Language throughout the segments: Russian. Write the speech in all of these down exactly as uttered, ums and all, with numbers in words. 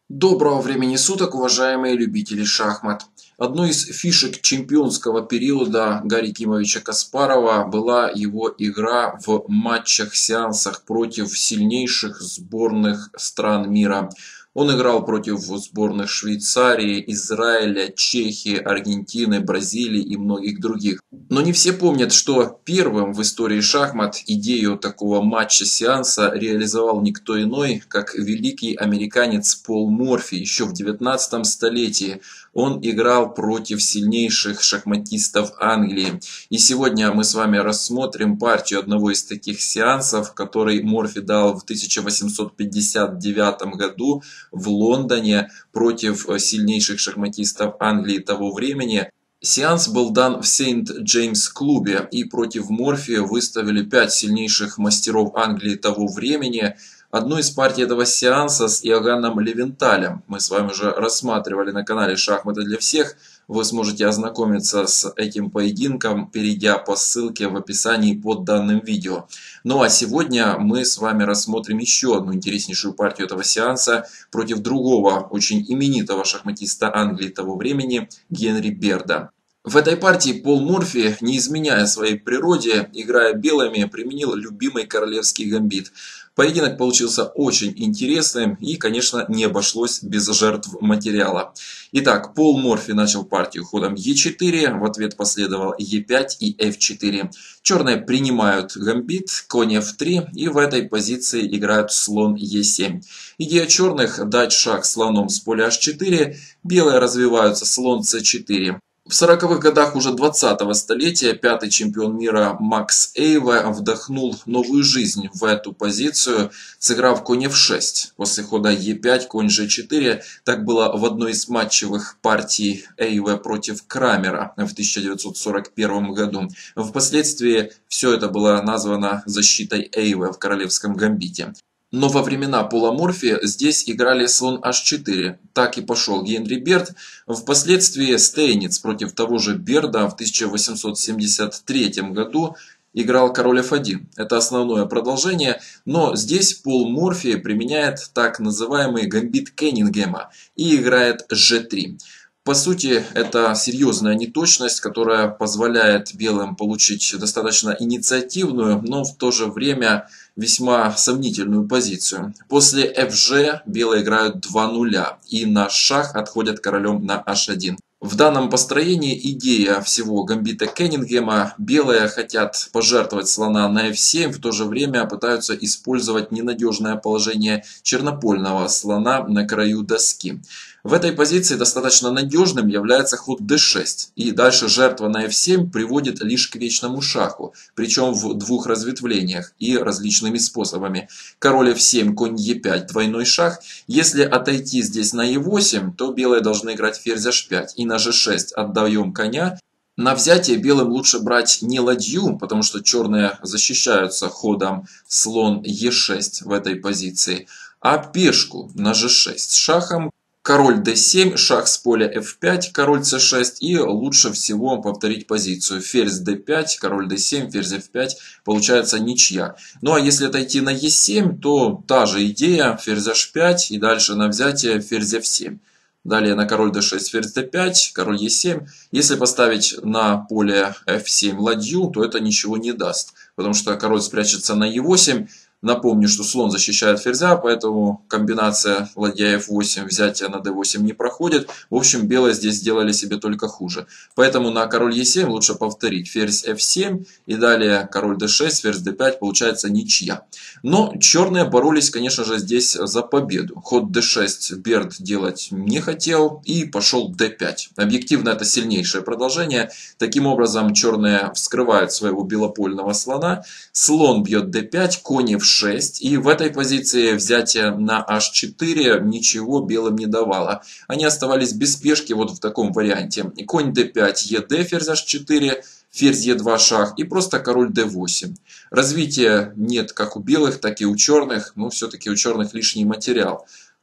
Доброго времени суток, уважаемые любители шахмат! Одной из фишек чемпионского периода Гарри Кимовича Каспарова была его игра в матчах-сеансах против сильнейших сборных стран мира. Он играл против сборных Швейцарии, Израиля, Чехии, Аргентины, Бразилии и многих других. Но не все помнят, что первым в истории шахмат идею такого матча-сеанса реализовал никто иной, как великий американец Пол Морфи еще в девятнадцатом столетии. Он играл против сильнейших шахматистов Англии. И сегодня мы с вами рассмотрим партию одного из таких сеансов, который Морфи дал в тысяча восемьсот пятьдесят девятом году в Лондоне против сильнейших шахматистов Англии того времени. Сеанс был дан в Сент-Джеймс-клубе, и против Морфи выставили пять сильнейших мастеров Англии того времени. Одну из партий этого сеанса с Иоганном Левенталем мы с вами уже рассматривали на канале «Шахматы для всех». Вы сможете ознакомиться с этим поединком, перейдя по ссылке в описании под данным видео. Ну а сегодня мы с вами рассмотрим еще одну интереснейшую партию этого сеанса против другого очень именитого шахматиста Англии того времени Генри Берда. В этой партии Пол Морфи, не изменяя своей природе, играя белыми, применил любимый королевский гамбит. Поединок получился очень интересным и, конечно, не обошлось без жертв материала. Итак, Пол Морфи начал партию ходом е четыре, в ответ последовал е пять и эф четыре. Черные принимают гамбит, конь эф три, и в этой позиции играют слон е семь. Идея черных – дать шаг слоном с поля аш четыре, белые развиваются слон це четыре. В сороковых годах уже двадцатого столетия пятый чемпион мира Макс Эйве вдохнул новую жизнь в эту позицию, сыграв конь эф шесть. После хода е пять, конь же четыре, так было в одной из матчевых партий Эйве против Крамера в тысяча девятьсот сорок первом году. Впоследствии все это было названо защитой Эйве в королевском гамбите. Но во времена Пола Морфи здесь играли слон аш четыре. Так и пошел Генри Берд. Впоследствии Стейниц против того же Берда в тысяча восемьсот семьдесят третьем году играл король эф один. Это основное продолжение, но здесь Пол Морфи применяет так называемый гамбит Каннингема и играет же три. По сути, это серьезная неточность, которая позволяет белым получить достаточно инициативную, но в то же время весьма сомнительную позицию. После эф же белые играют два нуля и на шах отходят королем на аш один. В данном построении идея всего гамбита Каннингема: белые хотят пожертвовать слона на эф семь, в то же время пытаются использовать ненадежное положение чернопольного слона на краю доски. В этой позиции достаточно надежным является ход дэ шесть, и дальше жертва на эф семь приводит лишь к вечному шаху, причем в двух разветвлениях и различными способами. Король эф семь, конь е пять, двойной шах. Если отойти здесь на е восемь, то белые должны играть ферзь аш пять, и на же шесть отдаем коня. На взятие белым лучше брать не ладью, потому что черные защищаются ходом слон е шесть в этой позиции, а пешку на же шесть с шахом. Король дэ семь, шах с поля эф пять, король це шесть, и лучше всего повторить позицию. Ферзь дэ пять, король дэ семь, ферзь эф пять, получается ничья. Ну а если отойти на е семь, то та же идея, ферзь аш пять и дальше на взятие ферзь эф семь. Далее на король дэ шесть, ферзь дэ пять, король е семь. Если поставить на поле эф семь ладью, то это ничего не даст, потому что король спрячется на е восемь. Напомню, что слон защищает ферзя, поэтому комбинация ладья эф восемь, взятие на дэ восемь не проходит. В общем, белые здесь сделали себе только хуже. Поэтому на король е семь лучше повторить ферзь эф семь и далее король дэ шесть, ферзь дэ пять, получается ничья. Но черные боролись, конечно же, здесь за победу. Ход дэ шесть Берд делать не хотел и пошел дэ пять. Объективно это сильнейшее продолжение. Таким образом, черные вскрывают своего белопольного слона. Слон бьет дэ пять, конь эф шесть, и в этой позиции взятие на аш четыре ничего белым не давало. Они оставались без пешки вот в таком варианте. Конь дэ пять, ед, ферзь аш четыре, ферзь е два шах и просто король дэ восемь. Развития нет как у белых, так и у черных, но все-таки у черных лишний материал.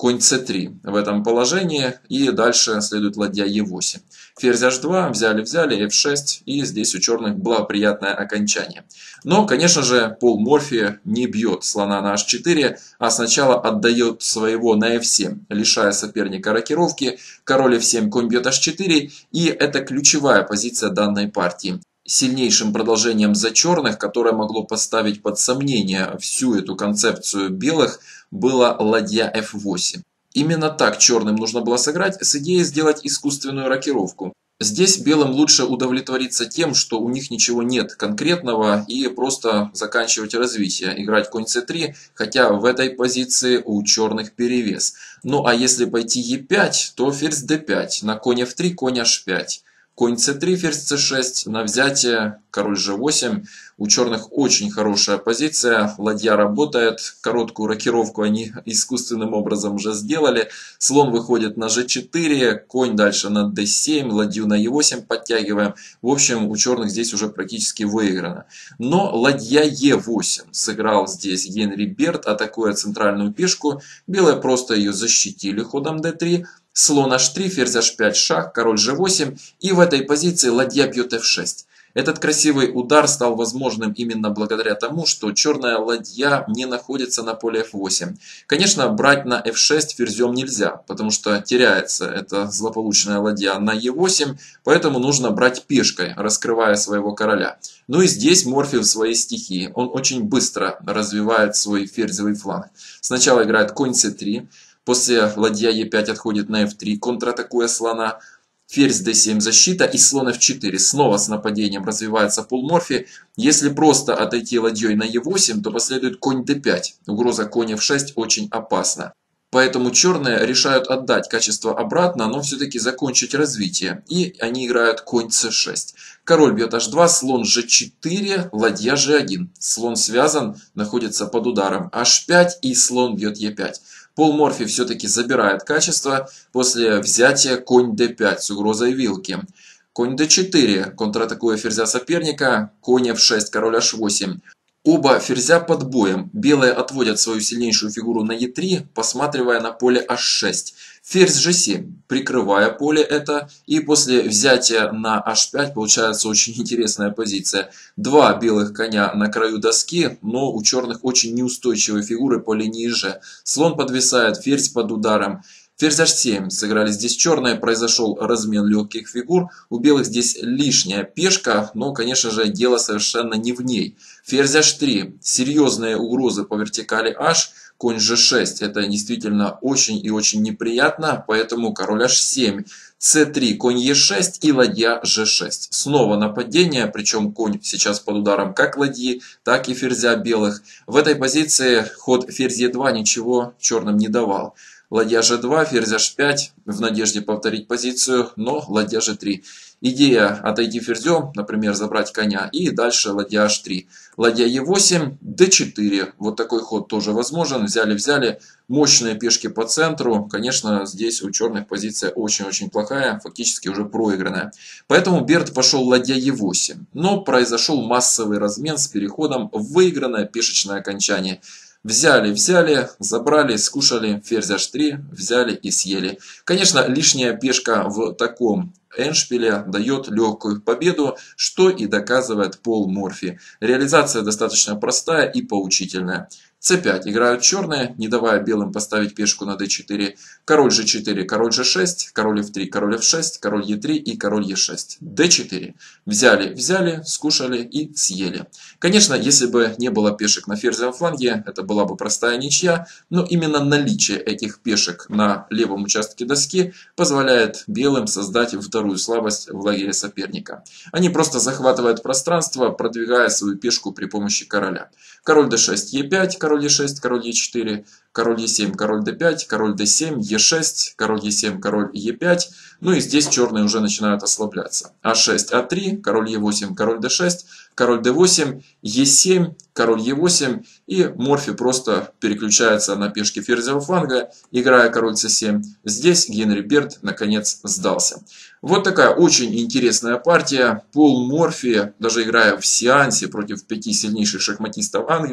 конь цэ три в этом положении, и дальше следует ладья е восемь. Ферзь аш два, взяли, взяли, эф шесть, и здесь у черных благоприятное окончание. Но, конечно же, Пол Морфи не бьет слона на аш четыре, а сначала отдает своего на эф семь, лишая соперника рокировки. Король эф семь, конь бьет аш четыре, и это ключевая позиция данной партии. Сильнейшим продолжением за черных, которое могло поставить под сомнение всю эту концепцию белых, была ладья эф восемь. Именно так черным нужно было сыграть с идеей сделать искусственную рокировку. Здесь белым лучше удовлетвориться тем, что у них ничего нет конкретного, и просто заканчивать развитие, играть конь цэ три, хотя в этой позиции у черных перевес. Ну а если пойти е пять, то ферзь дэ пять, на конь эф три, конь аш пять. Конь цэ три, ферзь цэ шесть, на взятие, король жэ восемь. У черных очень хорошая позиция, ладья работает, короткую рокировку они искусственным образом уже сделали. Слон выходит на жэ четыре, конь дальше на дэ семь, ладью на е восемь подтягиваем. В общем, у черных здесь уже практически выиграно. Но ладья е восемь сыграл здесь Генри Берт, атакуя центральную пешку. Белые просто ее защитили ходом дэ три. Слон аш три, ферзь аш пять, шах, король жэ восемь, и в этой позиции ладья бьет эф шесть. Этот красивый удар стал возможным именно благодаря тому, что черная ладья не находится на поле эф восемь. Конечно, брать на эф шесть ферзем нельзя, потому что теряется эта злополучная ладья на е восемь, поэтому нужно брать пешкой, раскрывая своего короля. Ну и здесь Морфи в своей стихии. Он очень быстро развивает свой ферзевый фланг. Сначала играет конь цэ три. После ладья е пять отходит на эф три, контратакуя слона. Ферзь дэ семь, защита, и слон эф четыре. Снова с нападением развивается Пол Морфи. Если просто отойти ладьей на е восемь, то последует конь дэ пять. Угроза конь эф шесть очень опасна. Поэтому черные решают отдать качество обратно, но все-таки закончить развитие. И они играют конь цэ шесть. Король бьет аш два, слон жэ четыре, ладья жэ один. Слон связан, находится под ударом аш пять, и слон бьет е пять. Пол Морфи все-таки забирает качество после взятия конь дэ пять с угрозой вилки. Конь дэ четыре, контратакуя ферзя соперника, конь эф шесть, король аш восемь. Оба ферзя под боем. Белые отводят свою сильнейшую фигуру на е три, посматривая на поле аш шесть. Ферзь жэ семь, прикрывая поле это, и после взятия на аш пять получается очень интересная позиция. Два белых коня на краю доски, но у черных очень неустойчивые фигуры по линии Ж. Слон подвисает, ферзь под ударом. Ферзь аш семь, сыграли здесь черные, произошел размен легких фигур. У белых здесь лишняя пешка, но, конечно же, дело совершенно не в ней. Ферзь аш три, серьезные угрозы по вертикали H, конь жэ шесть, это действительно очень и очень неприятно, поэтому король аш семь, цэ три, конь е шесть и ладья жэ шесть. Снова нападение, причем конь сейчас под ударом как ладьи, так и ферзя белых. В этой позиции ход ферзь е два ничего черным не давал. Ладья жэ два, ферзь аш пять, в надежде повторить позицию, но ладья жэ три. Идея отойти ферзем, например, забрать коня, и дальше ладья аш три. Ладья е восемь, дэ четыре. Вот такой ход тоже возможен. Взяли-взяли. Мощные пешки по центру. Конечно, здесь у черных позиция очень-очень плохая, фактически уже проигранная. Поэтому Берт пошел ладья е восемь. Но произошел массовый размен с переходом в выигранное пешечное окончание. Взяли, взяли, забрали, скушали, ферзь аш три, взяли и съели. Конечно, лишняя пешка в таком эндшпиле дает легкую победу, что и доказывает Пол Морфи. Реализация достаточно простая и поучительная. цэ пять играют черные, не давая белым поставить пешку на дэ четыре. Король жэ четыре, король жэ шесть, король эф три, король эф шесть, король е три и король е шесть. дэ четыре. Взяли, взяли, скушали и съели. Конечно, если бы не было пешек на ферзевом фланге, это была бы простая ничья, но именно наличие этих пешек на левом участке доски позволяет белым создать вторую слабость в лагере соперника. Они просто захватывают пространство, продвигая свою пешку при помощи короля. Король дэ шесть, е пять, король е шесть, король е четыре, король е семь, король дэ пять, король дэ семь, е шесть, король е семь, король е пять. Ну и здесь черные уже начинают ослабляться. а шесть, а три, король е восемь, король дэ шесть, король дэ восемь, е семь, король е восемь. И Морфи просто переключается на пешки ферзевого фланга, играя король цэ семь. Здесь Генри Берт наконец сдался. Вот такая очень интересная партия. Пол Морфи, даже играя в сеансе против пяти сильнейших шахматистов Англии,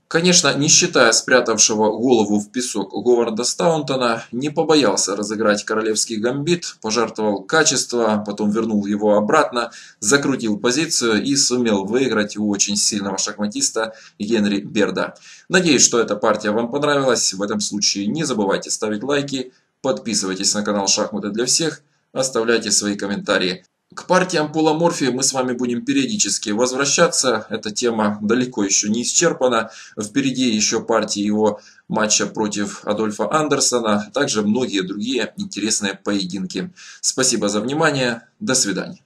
Конечно, не считая спрятавшего голову в песок Говарда Стаунтона, не побоялся разыграть королевский гамбит, пожертвовал качество, потом вернул его обратно, закрутил позицию и сумел выиграть у очень сильного шахматиста Генри Берда. Надеюсь, что эта партия вам понравилась. В этом случае не забывайте ставить лайки, подписывайтесь на канал «Шахматы для всех», оставляйте свои комментарии. К партиям Пола Морфи мы с вами будем периодически возвращаться. Эта тема далеко еще не исчерпана. Впереди еще партии его матча против Адольфа Андерсона. Также многие другие интересные поединки. Спасибо за внимание. До свидания.